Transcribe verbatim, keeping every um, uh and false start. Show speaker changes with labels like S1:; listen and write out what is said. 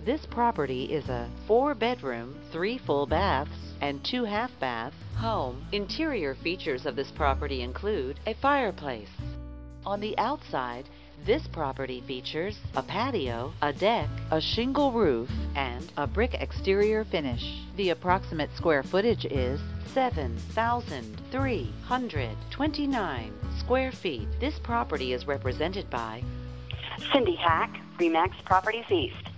S1: This property is a four-bedroom, three full baths, and two half-bath home. Interior features of this property include a fireplace. On the outside, this property features a patio, a deck, a shingle roof, and a brick exterior finish. The approximate square footage is seven thousand three hundred twenty-nine square feet. This property is represented by
S2: Cindy Hack, Remax Properties East.